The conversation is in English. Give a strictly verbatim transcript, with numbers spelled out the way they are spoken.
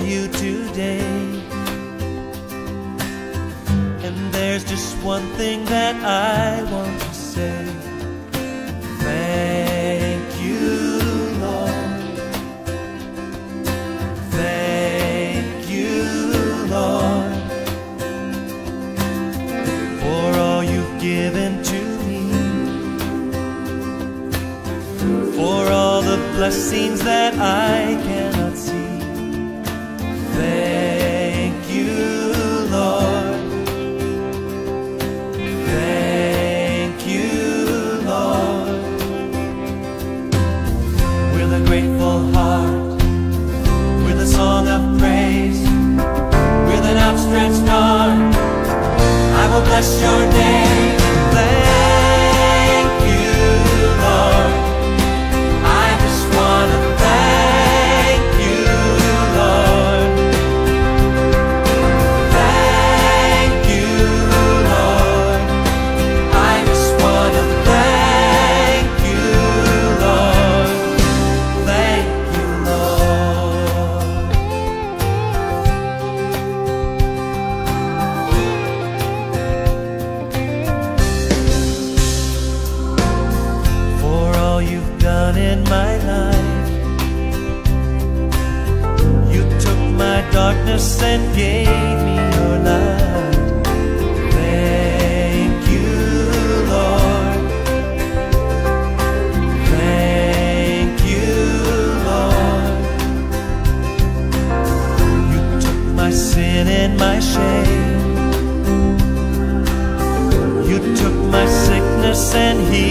you today. And there's just one thing that I want to say. Thank you, Lord. Thank you, Lord, for all you've given to me, for all the blessings that I cannot see. Thank you, Lord. Thank you, Lord. With a grateful heart, with a song of praise, with an outstretched arm, I will bless your name. Thank you, Lord. I just want to thank you, Lord. Thank you, Lord. I just want to thank you, Lord. Thank you, Lord. For all you've done in my life, you took my darkness and gave me your light. Thank you, Lord. Thank you, Lord. You took my sin and my shame. You took my sickness and healed